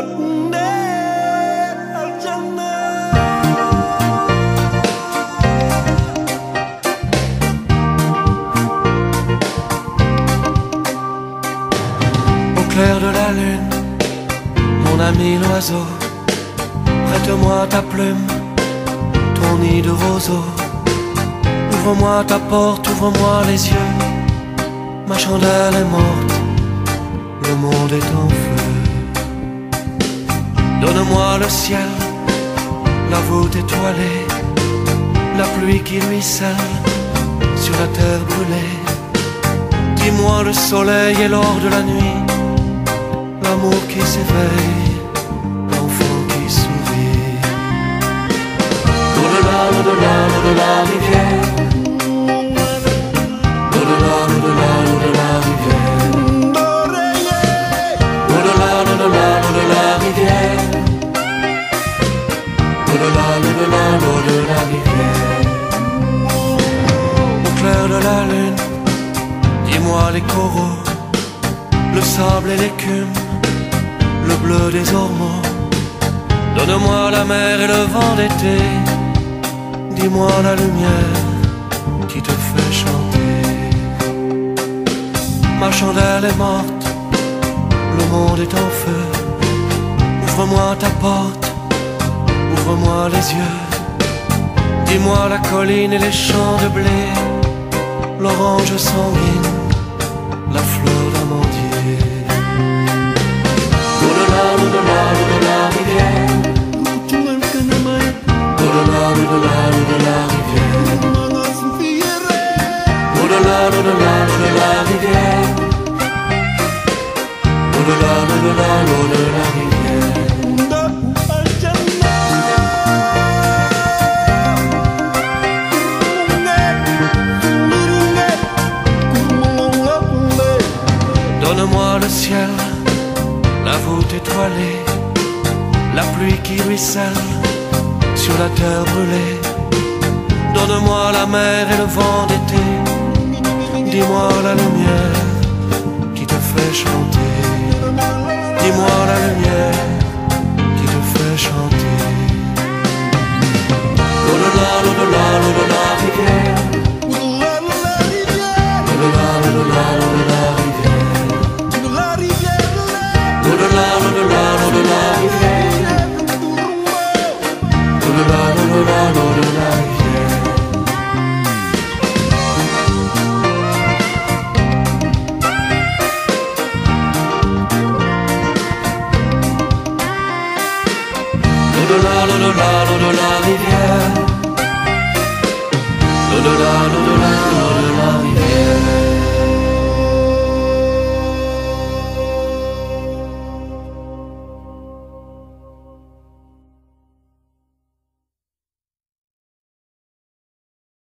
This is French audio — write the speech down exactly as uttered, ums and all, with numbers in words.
Au clair de la lune, mon ami l'oiseau, prête-moi ta plume, ton nid de roseau. Ouvre-moi ta porte, ouvre-moi les yeux. Ma chandelle est morte, le monde est en feu. Donne-moi le ciel, la voûte étoilée, la pluie qui ruisselle sur la terre brûlée. Dis-moi le soleil et l'or de la nuit, l'amour qui s'éveille, l'enfant qui sourit. Au-delà, au-delà, au-delà, rivière. Au-delà, au-delà, au-delà, rivière. Au-delà, au-delà, au-delà, rivière. Au-delà, au-delà, au-delà, rivière. Au clair de la lune, dis-moi les coraux, le sable et l'écume, le bleu des ormeaux. Donne-moi la mer et le vent d'été. Dis-moi la lumière qui te fait chanter. Ma chandelle est morte, le monde est en feu. Ouvre-moi ta porte, ouvre-moi les yeux. Dis-moi la colline et les champs de blé, l'orange sanguine, la fleur d'amandier. Au-delà, au-delà, au-delà, rivière. Au-delà, au-delà, au-delà, rivière. Au-delà, au-delà, au-delà, rivière. Au-delà, au-delà, au-delà, rivière. Donne-moi le ciel, la voûte étoilée, la pluie qui ruisselle sur la terre brûlée. Donne-moi la mer et le vent d'été. Dis-moi la lumière qui te fait chanter. Dis-moi la lumière qui te fait chanter. Au-delà, au-delà, au-delà, rivière. Au-delà, au-delà, au-delà, rivière. Au-delà, au-delà, au-delà, rivière. Au-delà, au-delà, au-delà, rivière. Au-delà, au-delà, au-delà, rivière. Au-delà, au-delà, au-delà.